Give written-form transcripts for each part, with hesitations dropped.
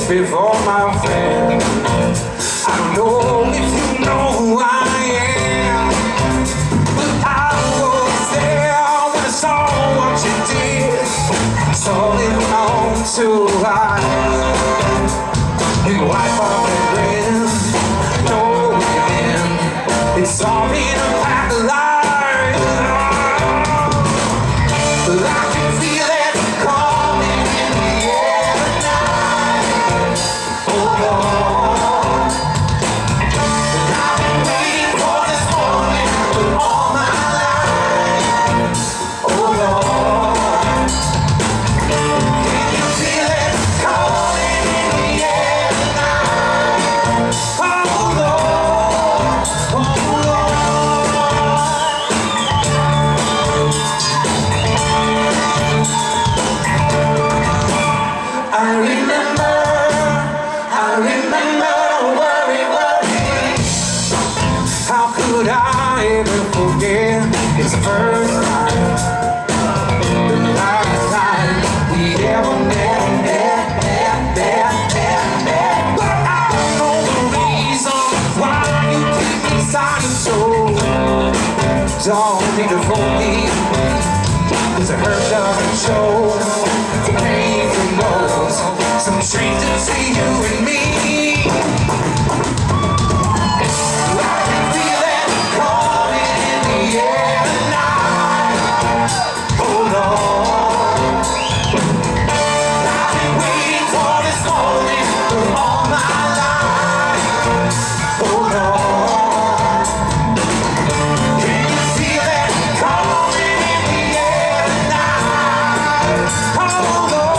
before my friend. I don't know if you know who I am, but I was there when I saw what you did. Saw it on too high. You wipe off that grin, know what you're in. It's all in a pack of lies. I can feel it coming in the air tonight. Oh Lord, I've been waiting for this moment for all my life. Oh Lord, can you feel it coming in the air tonight? Oh Lord, oh Lord. I remember, worry. How could I ever forget? It's the first time, the last time we ever met. But I don't know the reason why you keep me silent, so don't need to forgive me, 'cause the hurt doesn't show, the pain knows. Some strangers see you and me. I can feel it coming in the air tonight. Oh Lord, I've been waiting for this moment for all my life. Oh Lord, can you feel it coming in the air tonight? Oh Lord.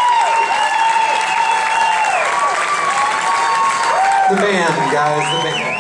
The band, guys, the band.